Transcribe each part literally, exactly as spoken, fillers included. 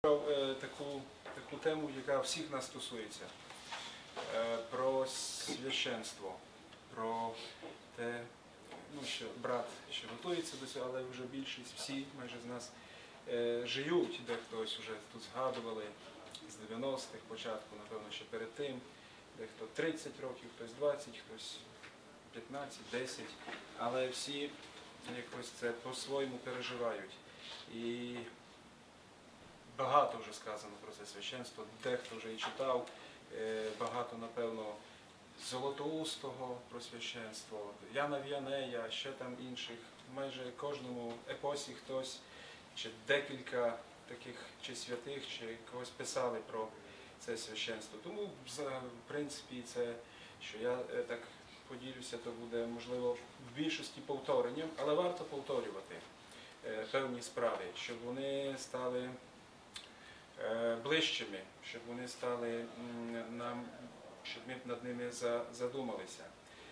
Таку, таку тему, яка всіх нас стосується, про священство, про те, ну, що брат ще готується до цього, але вже більшість, всі майже з нас е, живуть, де хтось вже тут згадували з дев'яностих, початку, напевно, ще перед тим, дехто тридцять років, хтось двадцять, хтось п'ятнадцять, десять, але всі якось це по-своєму переживають. І багато вже сказано про це священство, дехто вже і читав, багато, напевно, Золотоустого про священство, Яна Віанея, ще там інших. Майже кожному епосі хтось, чи декілька таких чи святих, чи когось писали про це священство. Тому, в принципі, це, що я так поділюся, то буде, можливо, в більшості повторенням, але варто повторювати певні справи, щоб вони стали ближчими, щоб вони стали нам, щоб ми над ними задумалися.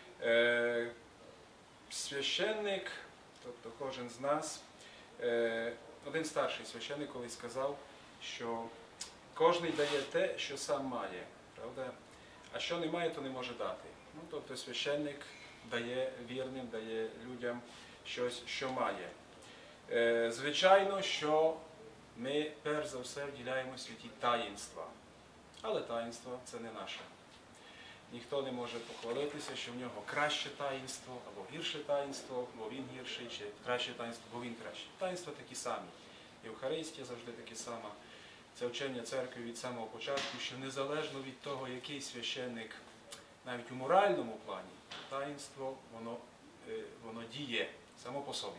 Священник, тобто кожен з нас, один старший священник колись сказав, що кожен дає те, що сам має, правда? А що не має, то не може дати. Ну, тобто священник дає вірним, дає людям щось, що має. Звичайно, що ми, перш за все, вділяємо святі таїнства. Але таїнство – це не наше. Ніхто не може похвалитися, що в нього краще таїнство, або гірше таїнство, бо він гірший, чи краще таїнство, бо він кращий. Таїнства такі самі. Євхаристія завжди такі сама. Це вчення церкви від самого початку, що незалежно від того, який священник, навіть у моральному плані, таїнство, воно, воно діє само по собі.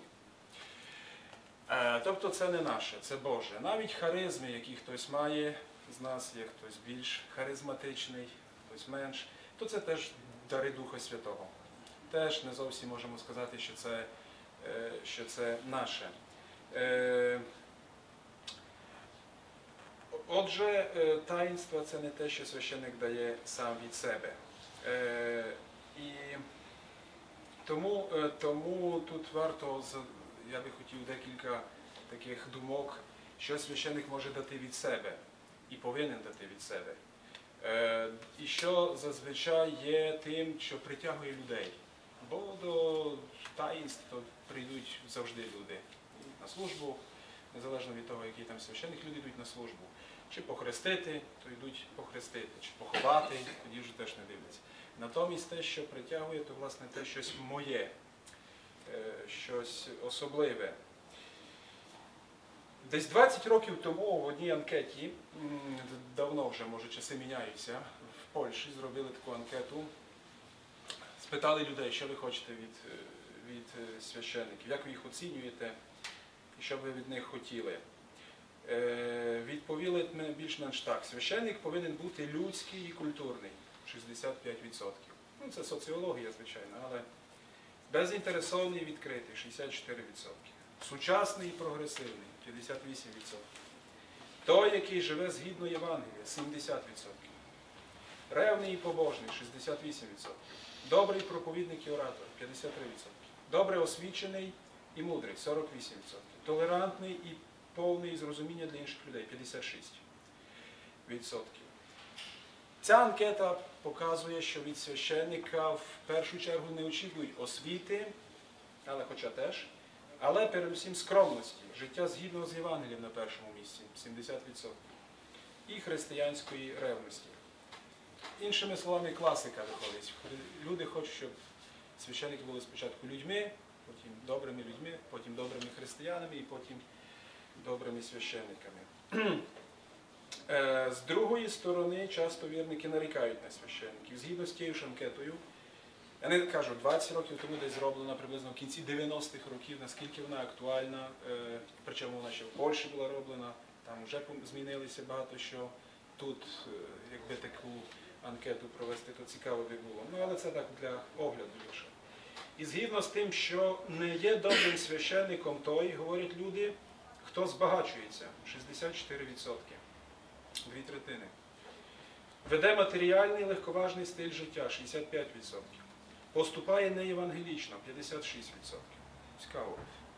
Тобто це не наше, це Боже. Навіть харизми, які хтось має з нас, є хтось більш харизматичний, хтось менш, то це теж дари Духа Святого. Теж не зовсім можемо сказати, що це, що це наше. Отже, таїнство – це не те, що священник дає сам від себе. І тому, тому тут варто, я би хотів декілька таких думок, що священник може дати від себе і повинен дати від себе. І що зазвичай є тим, що притягує людей. Бо до таїнств прийдуть завжди люди на службу, незалежно від того, який там священник, люди йдуть на службу. Чи похрестити, то йдуть похрестити, чи поховати, тоді вже теж не дивляться. Натомість те, що притягує, то власне те щось моє, щось особливе. Десь двадцять років тому в одній анкеті, давно вже, може, часи міняються, в Польщі зробили таку анкету, спитали людей, що ви хочете від, від священників, як ви їх оцінюєте і що ви від них хотіли. Відповіли більш-менш так. Священник повинен бути людський і культурний – шістдесят п'ять відсотків. Ну, це соціологія, звичайно, але безінтересований і відкритий – шістдесят чотири відсотки. Сучасний і прогресивний – п'ятдесят вісім відсотків. Той, який живе згідно Євангелія – сімдесят відсотків. Ревний і побожний – шістдесят вісім відсотків. Добрий проповідник і оратор – п'ятдесят три відсотки. Добре освічений і мудрий – сорок вісім відсотків. Толерантний і повний зрозуміння для інших людей – п'ятдесят шість відсотків. Ця анкета показує, що від священника в першу чергу не очікують освіти, але хоча теж, але передусім скромності, життя згідного з Євангелієм на першому місці – сімдесят відсотків, і християнської ревності. Іншими словами, класика виходить. Люди хочуть, щоб священники були спочатку людьми, потім добрими людьми, потім добрими християнами і потім добрими священниками. З другої сторони, часто вірники нарікають на священників. Згідно з тією ж анкетою, я не кажу, двадцять років тому десь зроблена, приблизно в кінці дев'яностих років, наскільки вона актуальна, причому вона ще в Польщі була роблена, там вже змінилися багато що. Тут, якби таку анкету провести, то цікаво би було. Ну, але це так для огляду лише. І згідно з тим, що не є добрим священником той, говорять люди, хто збагачується – шістдесят чотири відсотки, дві третини. Веде матеріальний легковажний стиль життя – шістдесят п'ять відсотків. Поступає неєвангелічно – п'ятдесят шість відсотків. Цікаво.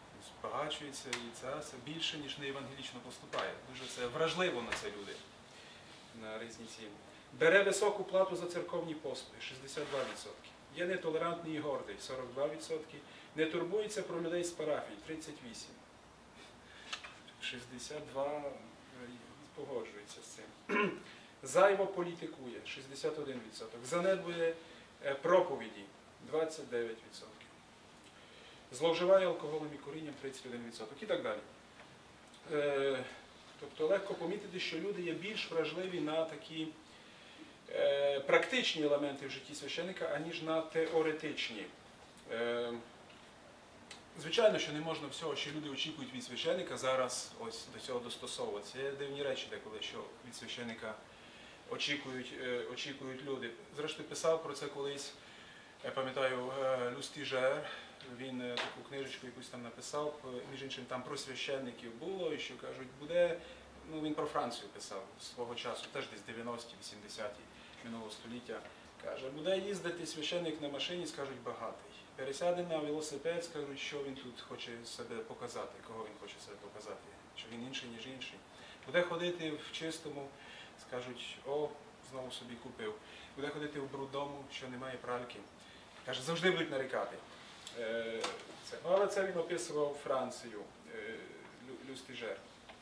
збагачується, і це, це більше, ніж не евангелічно поступає. Дуже це вражливо на це люди, на різні ці. Бере високу плату за церковні послуги, шістдесят два відсотки. Є нетолерантний і гордий, сорок два відсотки. Не турбується про людей з парафії, тридцять вісім відсотків. шістдесят два погоджується з цим. Зайво політикує, шістдесят один відсоток. Занедбує проповіді, двадцять дев'ять відсотків. Зловживає алкоголем і курінням, тридцять один відсоток і так далі. Е, тобто легко помітити, що люди є більш вражливі на такі е, практичні елементи в житті священника, аніж на теоретичні. Е, Звичайно, що не можна всього, що люди очікують від священника, зараз ось до цього достосовуватися. Є дивні речі деколи, що від священника очікують, е, очікують люди. Зрештою, писав про це колись, я пам'ятаю, Люстіжер, він таку книжечку якусь там написав, між іншим там про священників було, і що кажуть, буде, ну він про Францію писав свого часу, теж десь дев'яності-вісімдесяті минулого століття, каже, буде їздити священник на машині, скажуть, багатий. Пересяде на велосипед, скажуть, що він тут хоче себе показати, кого він хоче себе показати, що він інший, ніж інший. Буде ходити в чистому, скажуть, о, знову собі купив. Буде ходити в брудному, що немає пральки. Каже, завжди будуть нарікати. Е, це. Але це він описував Францію, е, Люстіжер.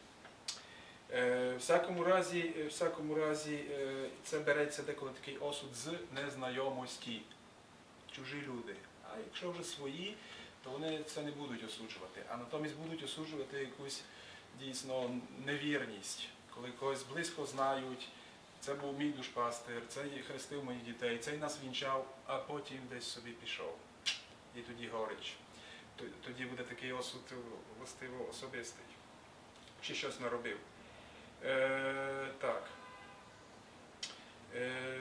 Е, всякому разі, всякому разі, е, це береться деколи такий осуд з незнайомості. Чужі люди. А якщо вже свої, то вони це не будуть осуджувати. А натомість будуть осуджувати якусь дійсно невірність. Коли когось близько знають, це був мій душпастир, цей хрестив моїх дітей, цей нас вінчав, а потім десь собі пішов. І тоді горич. Тоді буде такий осуд властиво особистий. Чи щось наробив. Е, так. Е,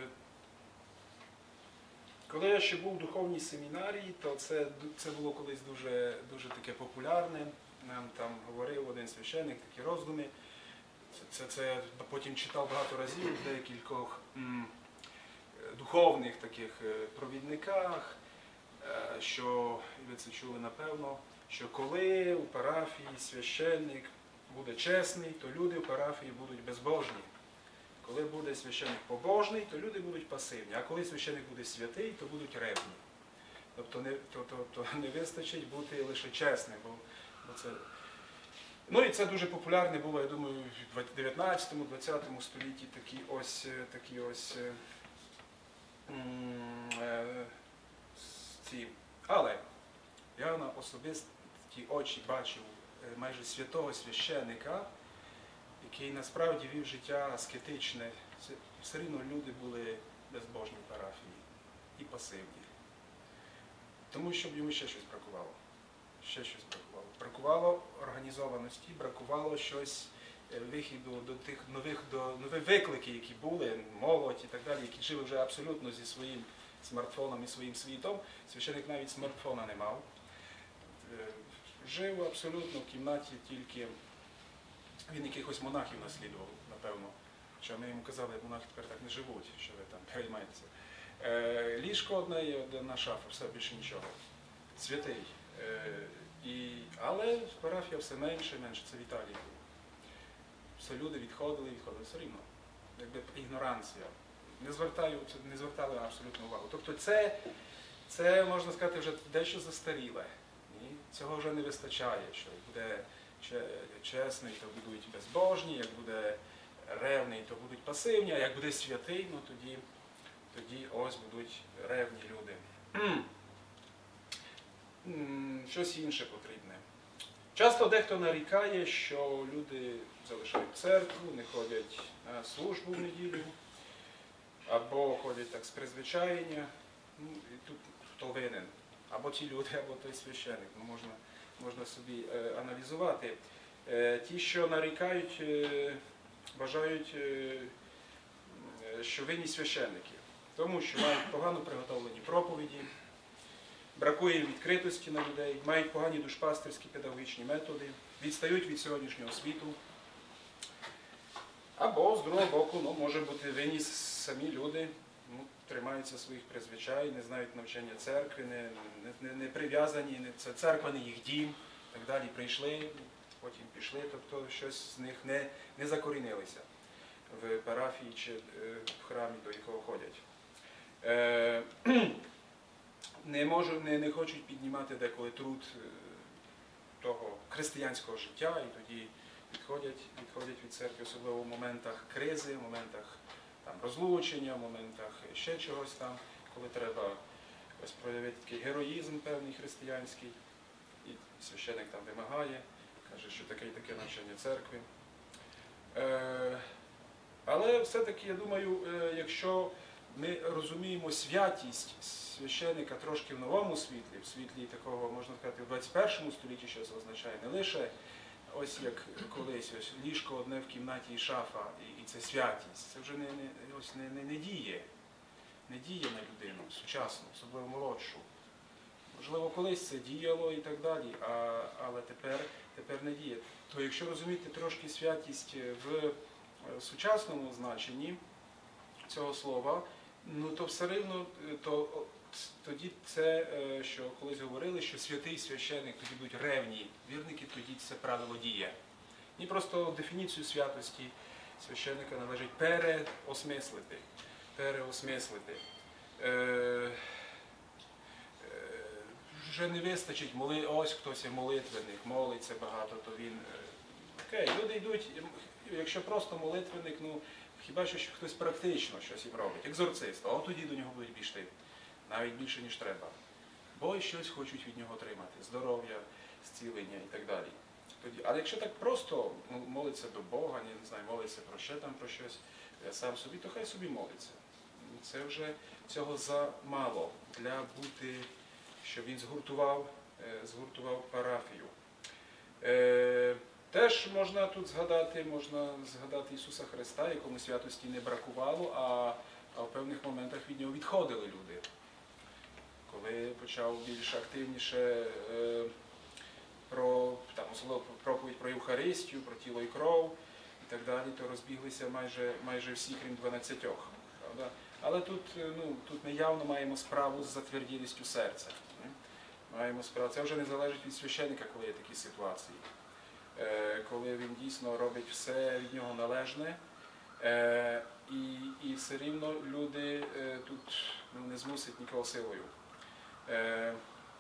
Коли я ще був в духовній семінарії, то це, це було колись дуже, дуже таке популярне. Нам там говорив один священник, такі роздуми. Це, це, це потім читав багато разів в декількох м, духовних таких провідниках, що, і ви це чули напевно, що коли у парафії священник буде чесний, то люди в парафії будуть безбожні. Коли буде священник побожний, то люди будуть пасивні, а коли священник буде святий, то будуть ревні. Тобто не, то, то, то не вистачить бути лише чесним. Бо, бо це... Ну і це дуже популярне було, я думаю, в дев'ятнадцятому-двадцятому столітті такі ось, такі ось е, ці. Але я на особисті очі бачив майже святого священика, який насправді вів життя аскетичне. Все рівно люди були безбожні в парафії і пасивні. Тому що йому ще щось бракувало. Ще щось бракувало. Бракувало організованості, бракувало щось вихіду до тих нових, до нових викликів, які були, молодь і так далі, які жили вже абсолютно зі своїм смартфоном і своїм світом. Священик навіть смартфона не мав. Жив абсолютно в кімнаті тільки... Він якихось монахів наслідував, напевно. Що ми йому казали, монахи тепер так не живуть, що ви там переймаєтеся. Е, ліжко одне і одна шафа, все, більше нічого. Святий. Е, і, але парафія все менше і менше, це в Італії. Все люди відходили, відходили все рівно. Якби ігноранція. Не, звертаю, не звертали абсолютно увагу. Тобто це, це, можна сказати, вже дещо застаріле. Ні? Цього вже не вистачає, що буде... чесний, то будуть безбожні, як буде ревний, то будуть пасивні, а як буде святий, ну тоді, тоді ось будуть ревні люди. Щось інше потрібне. Часто дехто нарікає, що люди залишають церкву, не ходять на службу в неділю, або ходять так з призвичаєння. Ну, і тут хто винен? Або ті люди, або той священик. Ну, можна можна собі е, аналізувати. Е, ті, що нарікають, е, вважають, е, що винні священники, тому що мають погано приготовлені проповіді, бракує їм відкритості на людей, мають погані душпастерські педагогічні методи, відстають від сьогоднішнього світу. Або, з другого боку, ну, може бути винні самі люди, ну, тримаються своїх призвичай, не знають навчання церкви, не, не, не прив'язані, це церква не їх дім, так далі прийшли, потім пішли, тобто щось з них не, не закорінилися в парафії чи в храмі, до якого ходять. Е, не, можу, не, не хочуть піднімати деколи труд того християнського життя, і тоді відходять, відходять від церкви, особливо в моментах кризи, в моментах там, розлучення, в моментах ще чогось там, коли треба ось проявити такий героїзм певний християнський, і священик там вимагає, каже, що таке і таке навчання церкви. Е, але все-таки, я думаю, е, якщо ми розуміємо святість священика трошки в новому світлі, в світлі такого, можна сказати, в двадцять першому столітті, що це означає, не лише ось як колись, ось ліжко одне в кімнаті і шафа, і, і це святість, це вже не, не, ось не, не, не діє, не діє на людину сучасну, особливо молодшу. Можливо, колись це діяло і так далі, а, але тепер, тепер не діє. То якщо розуміти трошки святість в сучасному значенні цього слова, ну то все рівно, то тоді це, що колись говорили, що святий священик, тоді будуть ревні вірники, тоді це правило діє. І просто дефініцію святості священика належить переосмислити. Переосмислити. Е, е, вже не вистачить, моли, ось хтось є молитвенник, молиться багато, то він... Окей, люди йдуть, якщо просто молитвенник, ну, хіба що хтось практично щось їм робить, екзорцист, а от тоді до нього будуть більше, навіть більше, ніж треба. Бо щось хочуть від нього отримати, здоров'я, зцілення і так далі. Тоді, але якщо так просто молиться до Бога, не знаю, молиться про ще там, про щось, сам собі, то хай собі молиться. Це вже цього замало для бути, щоб він згуртував, згуртував парафію. Е, теж можна тут згадати, можна згадати Ісуса Христа, якому святості не бракувало, а, а в певних моментах від нього відходили люди. Коли почав більш активніше е, про, там, особливо про проповідь про Євхаристію, про тіло і кров і так далі, то розбіглися майже, майже всі, крім дванадцятьох. Правда? Але тут, ну, тут ми явно маємо справу з затверділістю серця. Маємо справу. Це вже не залежить від священника, коли є такі ситуації. Е, коли він дійсно робить все від нього належне, е, і, і все рівно люди е, тут ну, не змусять нікого силою. Е,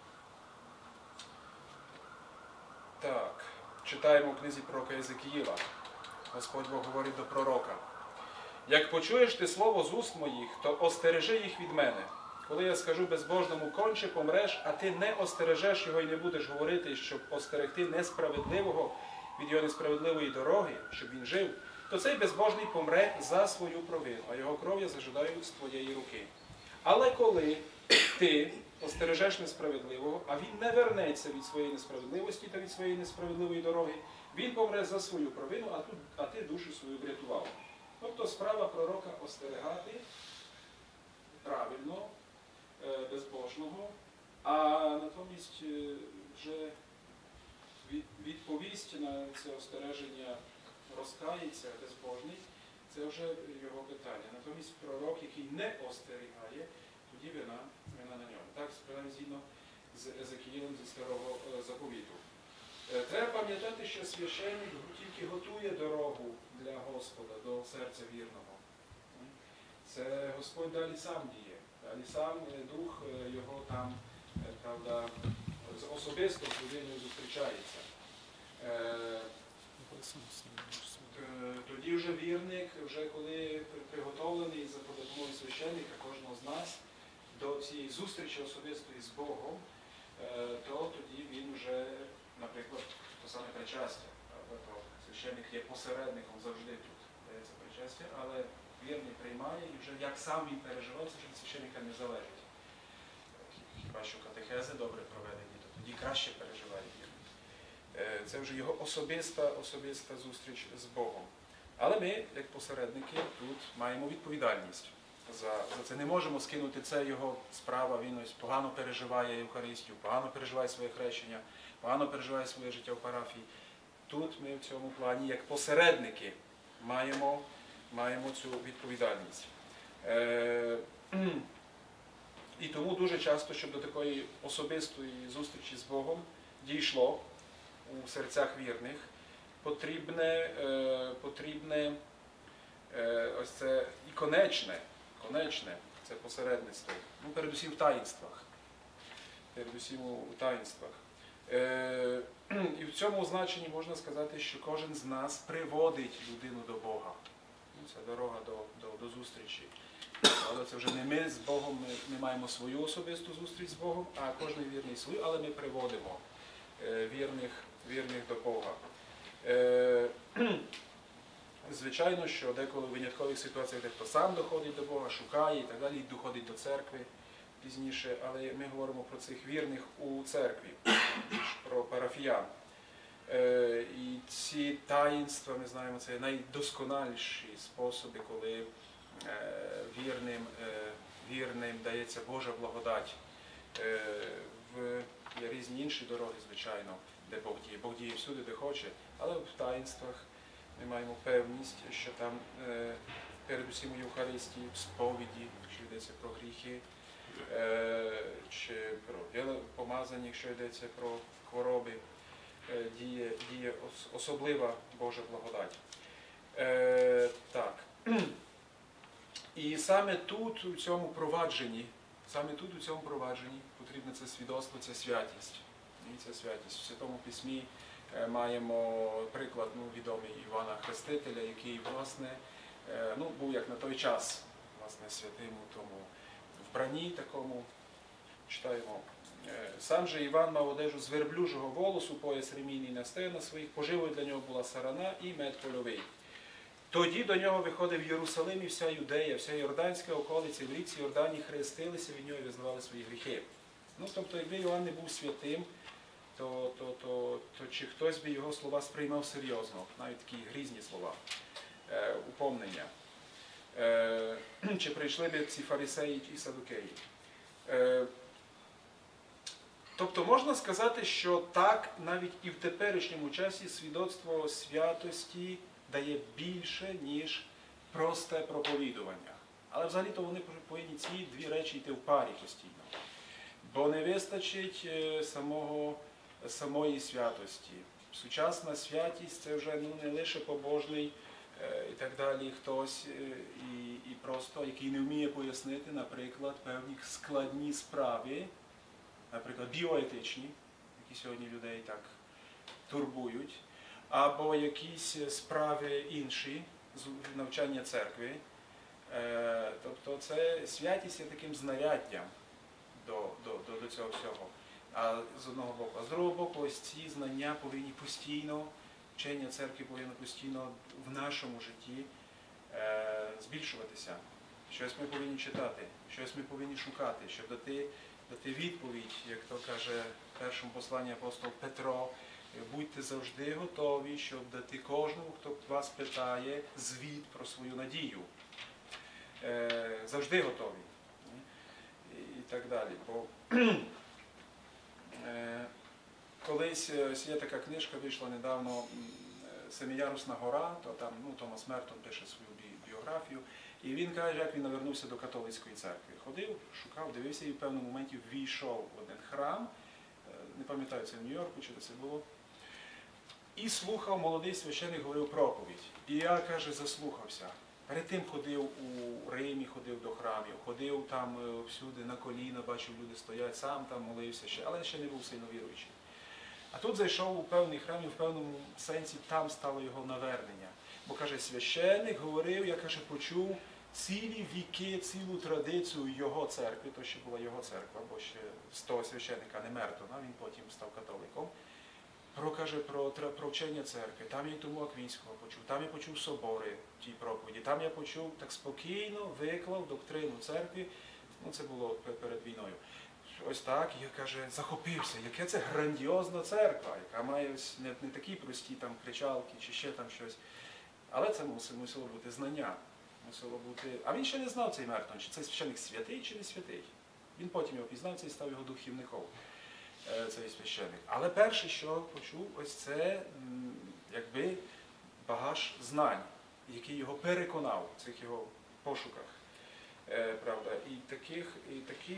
так, читаємо в книзі пророка Єзекіїла. Господь Бог говорить до пророка. Як почуєш ти слово з уст моїх, то остережи їх від мене. Коли я скажу безбожному конче, помреш, а ти не остережеш його і не будеш говорити, щоб остерегти несправедливого від його несправедливої дороги, щоб він жив, то цей безбожний помре за свою провину, а його кров я зажидаю з твоєї руки. Але коли ти остережеш несправедливого, а він не вернеться від своєї несправедливості та від своєї несправедливої дороги, він помре за свою провину, а, тут, а ти душу свою врятував. Тобто справа пророка остерегати правильно, безбожного, а натомість вже відповість на це остереження розкається безбожний, це вже його питання. Натомість пророк, який не остерігає, тоді вина, вина на ньому. Так, принаймні згідно з Єзекіїлем зі Старого Заповіту. Треба пам'ятати, що священник тільки готує дорогу для Господа, до серця вірного. Це Господь далі сам діє. Далі сам Дух його там, правда, особисто з людиною зустрічається. Тоді вже вірник, вже коли приготовлений за допомогою священника, кожного з нас, до цієї зустрічі особистої з Богом, то тоді він вже, наприклад, то саме причастя. То священник є посередником завжди тут, дається причастя, але вірний приймає і вже як сам він переживає, це вже від священника не залежить. Хіба що катехези добре проведені, то тоді краще переживає вірний. Це вже його особиста, особиста зустріч з Богом. Але ми, як посередники, тут маємо відповідальність за, за це. Не можемо скинути, це його справа, він ось погано переживає Євхаристію, погано переживає своє хрещення, погано переживає своє життя в парафії. Тут ми в цьому плані, як посередники, маємо, маємо цю відповідальність. Е, і тому дуже часто, щоб до такої особистої зустрічі з Богом дійшло, у серцях вірних, потрібне, потрібне ось це і конечне, конечне, це посередництво, ну, передусім в таїнствах. Передусім у таїнствах. І в цьому значенні можна сказати, що кожен з нас приводить людину до Бога. Це дорога до, до, до зустрічі. Але це вже не ми з Богом, ми, ми маємо свою особисту зустріч з Богом, а кожен вірний свою, але ми приводимо вірних, вірних до Бога. Звичайно, що деколи в виняткових ситуаціях дехто сам доходить до Бога, шукає і так далі, і доходить до церкви пізніше, але ми говоримо про цих вірних у церкві, про парафіян. І ці таїнства, ми знаємо, це найдосконаліші способи, коли вірним, вірним дається Божа благодать. Є різні інші дороги, звичайно, де Бог діє. Бог діє всюди, де хоче, але в таїнствах ми маємо певність, що там передусім у Євхаристії, в сповіді, якщо йдеться про гріхи, чи про помазання, якщо йдеться про хвороби, діє, діє особлива Божа благодать. Так. І саме тут, у цьому провадженні, саме тут, у цьому провадженні потрібне це свідоцтво, це святість. І це святість. В Святому Письмі маємо приклад, ну, відомий Івана Хрестителя, який, власне, ну, був як на той час, власне, святим у тому вбранні такому. Читаємо. Сам же Іван мав одежу з верблюжого волосу, пояс ремінний на стегна своїх, поживою для нього була сарана і мед польовий. Тоді до нього виходив Єрусалим і вся Юдея, вся Йорданська околиця, в річці Йордані хрестилися від нього і визнавали свої гріхи. Ну, тобто, якби Іван не був святим, то, то, то, то чи хтось би його слова сприймав серйозно, навіть такі грізні слова, е, упомнення. Е, чи прийшли б ці фарисеї і садукеї. Е, тобто можна сказати, що так навіть і в теперішньому часі свідоцтво святості дає більше, ніж просте проповідування. Але взагалі-то вони повинні ці дві речі йти в парі постійно. Бо не вистачить самого, самої святості. Сучасна святість – це вже, ну, не лише побожний і так далі хтось, і, і просто, який не вміє пояснити, наприклад, певні складні справи, наприклад, біоетичні, які сьогодні людей так турбують, або якісь справи інші, навчання церкви. Тобто це святість є таким знаряддям до, до, до, до цього всього. А з одного боку. А з другого боку, ось ці знання повинні постійно, вчення церкви повинно постійно в нашому житті е, збільшуватися. Щось ми повинні читати, щось ми повинні шукати, щоб дати, дати відповідь, як то каже в першому посланні апостол Петро, будьте завжди готові, щоб дати кожному, хто вас питає, звіт про свою надію. Е, завжди готові. І, і так далі. Бо е, колись є така книжка, вийшла недавно, «Семиярусна гора», то там, ну, Томас Мертон пише свою біографію, і він каже, як він навернувся до католицької церкви. Ходив, шукав, дивився і в певному моменті ввійшов в один храм, не пам'ятаю, це в Нью-Йорку, чи це було, і слухав, молодий священик говорив проповідь. І я, каже, заслухався. Перед тим ходив у Римі, ходив до храмів, ходив там всюди на коліна, бачив, люди стоять, сам там молився ще, але ще не був сильно віруючий. А тут зайшов у певний храм і в певному сенсі там стало його навернення. Бо, каже, священик говорив, я, каже, почув цілі віки, цілу традицію його церкви, то ще була його церква, бо ще з того священика, не Мертона, він потім став католиком. Про, каже, про, про вчення церкви, там я й тому Аквінського почув, там я почув собори в тій проповіді, там я почув, так спокійно виклав доктрину церкви, ну це було перед війною. Ось так, я, каже, захопився, яке це грандіозна церква, яка має ось не, не такі прості там кричалки чи ще там щось. Але це мусило, мусило бути знання. Мусило бути... А він ще не знав цей Мертон, чи цей священик святий, чи не святий. Він потім його пізнав, це і став його духівником, цей священик. Але перше, що почув, ось це, якби, багаж знань, який його переконав в цих його пошуках. Правда? І, таких, і такі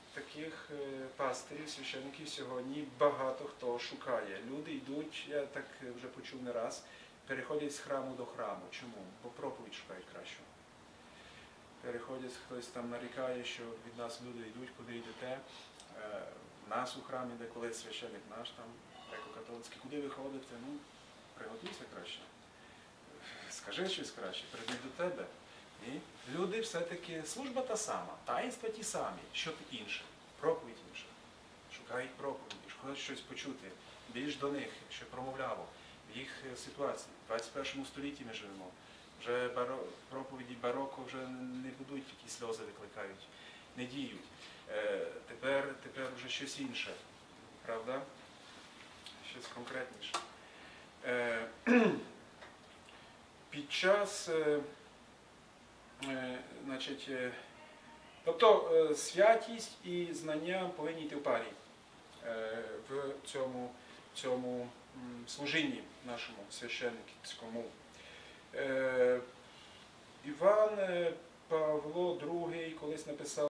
таких е, пастирів, священників сьогодні багато хто шукає. Люди йдуть, я так вже почув не раз, переходять з храму до храму. Чому? Бо проповідь шукають кращу. Переходять, хтось там нарікає, що від нас люди йдуть, куди йдете. Е, в нас у храмі, де коли священник наш, там, греко-католицький, куди ви ходите? Ну, приготуйся краще. Скажи щось краще, прийдуть до тебе. І люди все-таки, служба та сама, таїнства ті самі, що інше, проповідь інша. Шукають проповіді, шукають щось почути, більш до них, що промовляло в їх ситуації. В двадцять першому столітті ми живемо. Вже баро... проповіді бароко вже не будуть, які сльози викликають, не діють. Е, тепер, тепер вже щось інше, правда? Щось конкретніше. Е, під час, е, е, значить, е, тобто е, святість і знання повинні йти в парі е, в цьому, цьому м, служінні нашому священницькому. Е, Іван Павло другий колись написав